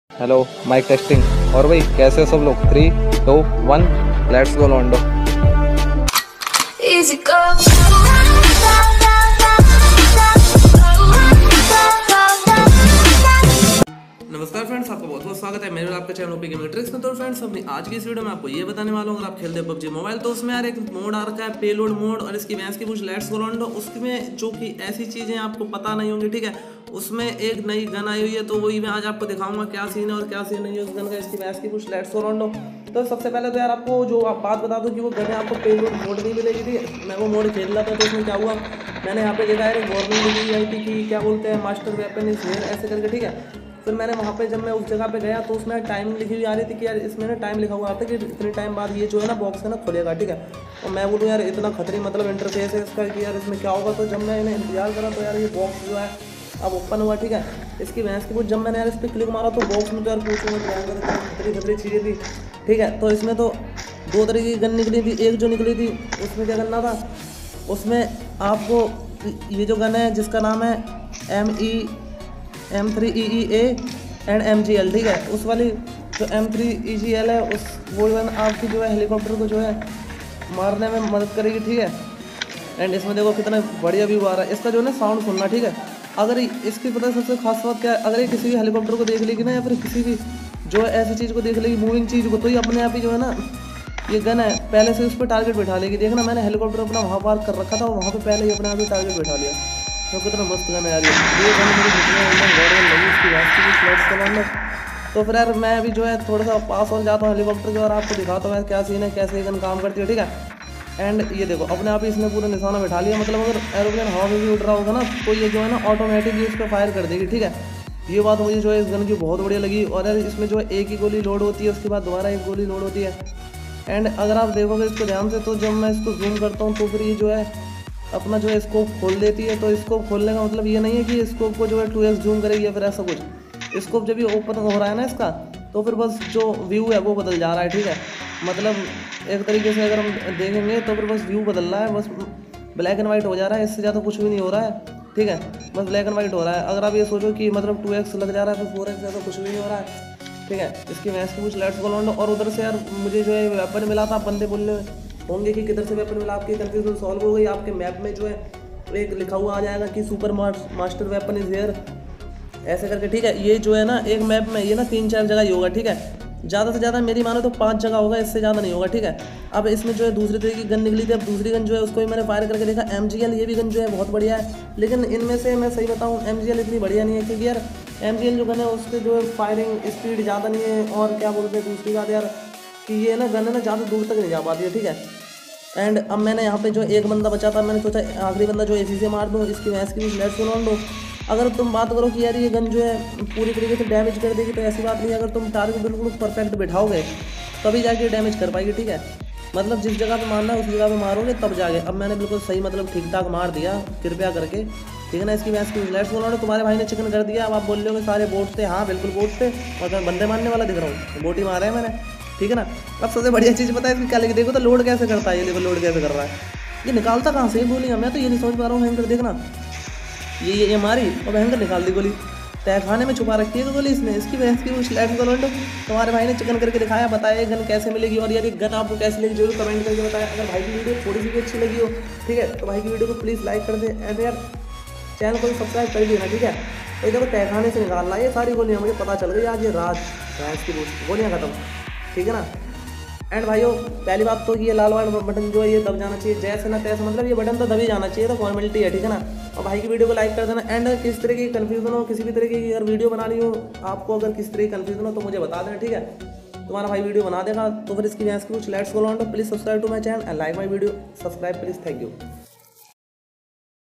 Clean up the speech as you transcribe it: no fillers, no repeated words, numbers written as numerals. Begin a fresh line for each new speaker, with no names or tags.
Hello mic testing. और भाई कैसे हो सब लोग? 3, 2, 1 लेट्स गो लोंडो।
Easy go.
नमस्कार फ्रेंड्स, आपका बहुत बहुत स्वागत है मेरे और आपके चैनल ओपी गेमिंग ट्रिक्स में। तो फ्रेंड्स, अपनी आज की इस वीडियो में आपको ये बताने वाला हूँ, अगर आप खेलते हैं पबजी मोबाइल तो उसमें यार एक मोड आ रखा है पेलोड मोड, और इसकी भैंस की पूछ लेट्स गो लोंडो। उसमें जो कि ऐसी चीज़ें आपको पता नहीं होंगी, ठीक है। उसमें एक नई गन आई हुई है, तो वही मैं आज आपको दिखाऊंगा क्या सीन है और क्या सीन नहीं है उस गन का, इसकी भैंस की पूछ लेट्स गो लोंडो। तो सबसे पहले तो यार आपको जो आप बात बता दो कि वो गन आपको पेलोड मोड नहीं मिलेगी थी। मैं वो मोड खेल रहा था तो उसमें क्या हुआ, मैंने यहाँ पे देखा है वार्निंग लिखी आई थी कि क्या बोलते हैं मास्टर वेपन इज हियर ऐसे करके, ठीक है। फिर मैंने वहाँ पे जब मैं उस जगह पे गया तो उसमें टाइम लिखी हुई आ रही थी कि यार इसमें ना टाइम लिखा हुआ आता है कि इतने टाइम बाद ये जो है ना बॉक्स है ना खुलेगा, ठीक है। और मैं बोलूँ यार इतना खतरी मतलब इंटरफेस है इसका कि यार इसमें क्या होगा। तो जब मैं इन्हें इंतजार करा तो यार ये बॉक्स जो है अब ओपन हुआ, ठीक है। इसकी भैंस की कुछ जब मैंने यार इस पर क्लिक मारा तो बॉक्स में तो यार पूछूँ खतरी खतरी चीज़ें थी, ठीक है। तो इसमें तो दो तरीके की गन निकली थी। एक जो निकली थी उसमें क्या करना था, उसमें आपको ये जो गन है जिसका नाम है M3E1-A एंड MGL, ठीक है। उस वाली जो M3EGL है उस वो गन आपकी जो है हेलीकॉप्टर को जो है मारने में मदद करेगी, ठीक है। एंड इसमें देखो कितना बढ़िया व्यू आ रहा है इसका जो है ना साउंड सुनना, ठीक है। अगर इसकी पता है सबसे खास बात क्या है, अगर ये किसी भी हेलीकॉप्टर को देख लेगी ना या फिर किसी भी जो है ऐसी चीज़ को देख लेगी मूविंग चीज़ को, तो ये अपने आप ही जो है ना ये गन है पहले से उस पर टारगेट बैठा लेगी। देखना मैंने हेलीकॉप्टर अपना वहाँ पार्क कर रखा था और वहाँ पे पहले ही अपने आप ही टारगेट बैठा लिया। तो कितना मस्त गन है यार ये गन मेरी लगी इसकी बात की फ्लैट्स चलाना। तो फिर यार मैं अभी जो है थोड़ा सा पास हो जाता हूँ हेलीकॉप्टर के और आपको दिखाता हूँ यार क्या सीन है, कैसे ये गन काम करती है, ठीक है। एंड ये देखो अपने आप ही इसने पूरा निशाना बैठा लिया। मतलब अगर एरोप्लेन हवा में भी उड़ रहा होगा ना तो ये जो है ना ऑटोमेटिकली इस पर फायर कर देगी, ठीक है। ये बात मुझे जो है इस गन की बहुत बढ़िया लगी। और यार इसमें जो है एक ही गोली लोड होती है, उसके बाद दोबारा एक गोली लोड होती है। एंड अगर आप देखोगे इसको ध्यान से तो जब मैं इसको जूम करता हूँ तो फिर ये जो है अपना जो है स्कोप खोल देती है। तो स्कोप खोलने का मतलब ये नहीं है कि स्कोप को जो है 2x जूम करेगी या फिर ऐसा कुछ। स्कोप जब ये ओपन हो रहा है ना इसका तो फिर बस जो व्यू है वो बदल जा रहा है, ठीक है। मतलब एक तरीके से अगर हम देखेंगे तो फिर बस व्यू बदल रहा है, बस ब्लैक एंड वाइट हो जा रहा है, इससे ज़्यादा कुछ भी नहीं हो रहा है, ठीक है। बस ब्लैक एंड वाइट हो रहा है। अगर आप ये सोचो कि मतलब 2x लग जा रहा है फिर 4x ज़्यादा कुछ भी नहीं हो रहा है, ठीक है। इसकी मैच की कुछ लेट्स गो लोंडो। और उधर से यार मुझे जो है वेपन मिला था, बंदे बोलने होंगे कि किधर से वेपन मिला, आपकी कन्फ्यूजन सॉल्व हो गई। आपके मैप में जो है एक लिखा हुआ आ जाएगा कि super master weapon is here ऐसे करके, ठीक है। ये जो है ना एक मैप में ये ना 3-4 जगह ही होगा, ठीक है। ज़्यादा से ज़्यादा मेरी मानो तो 5 जगह होगा, इससे ज़्यादा नहीं होगा, ठीक है। अब इसमें जो है दूसरी तरह की गन निकली थी। अब दूसरी गन जो है उसको भी मैंने फायर करके देखा MGL, ये भी गन जो है बहुत बढ़िया है। लेकिन इनमें से मैं सही बताऊँ MGL इतनी बढ़िया नहीं है, क्योंकि यार MGL जो गन है उसके जो है फायरिंग स्पीड ज़्यादा नहीं है। और क्या बोलते हैं दूसरी बात यार कि ये ना गन है ना ज़्यादा दूर तक नहीं जा पाती है, ठीक है। एंड अब मैंने यहाँ पे जो एक बंदा बचा था, मैंने सोचा आखिरी बंदा जो इसी से मार दूँ, इसकी भैंस की भी लेट्स गो लोंडो। अगर तुम बात करो कि यार ये गन जो है पूरी तरीके से डैमेज कर देगी तो ऐसी बात नहीं है। अगर तुम टारगेट बिल्कुल परफेक्ट बैठाओगे तभी जाके डैमेज कर पाएगी, ठीक है। मतलब जिस जगह पे मारना है उस जगह पे मारोगे तब जाके। अब मैंने बिल्कुल सही मतलब ठीक ठाक मार दिया कृपया करके, ठीक है ना। इसकी भैंस की लेट्स गो लोंडो। तुम्हारे भाई ने चिकन कर दिया। अब आप बोल रहे हो सारे बोट थे, हाँ बिल्कुल बोट थे, और मैं बंदे मारने वाला दिख रहा हूँ, बोट ही मारा है मैंने, ठीक है ना। अब सबसे बढ़िया चीज़ पता है इसकी क्या लगी, देखो तो लोड कैसे करता है, ये देखो लोड कैसे कर रहा है। ये निकालता कहाँ से गोलियाँ, मैं तो ये नहीं समझ पा रहा हूँ। हैंकर देखना ये मारी और हैंकर निकाल दी गोली, तहखाने में छुपा रखी है गोली इसने। इसकी भैंस की कुछ लेट्स गो लोंडो। तुम्हारे भाई ने चिकन करके दिखाया, बताया गन कैसे मिलेगी और यार गन आपको कैसे लगी जरूर कमेंट करके बताया। अगर भाई की वीडियो थोड़ी सी भी अच्छी लगी हो, ठीक है, तो भाई की वीडियो को प्लीज़ लाइक कर दे एंड यार चैनल को सब्सक्राइब कर देना, ठीक है। तो देखो तहखाने से निकालना ये सारी गोलियाँ, मुझे पता चल गई आज ये रात भैंस की गोलियाँ खत्म, ठीक है ना। एंड भाइयों पहली बात तो ये लाल वाला बटन जो है ये दब जाना चाहिए, जैसे ना तैसे, मतलब ये बटन तो दबी जाना चाहिए, तो फॉर्मेलिटी है, ठीक है ना। और भाई की वीडियो को लाइक कर देना। एंड किस तरह की कन्फ्यूजन हो, किसी भी तरह की अगर वीडियो बनानी हो आपको, अगर किस तरह की कन्फ्यूजन हो तो मुझे बता देना, ठीक है। तुम्हारा भाई वीडियो बना देगा। तो फिर इसकी भैंस की कुछ लेट्स गो लोंडो। Please subscribe to my channel and like my video, subscribe please, thank you.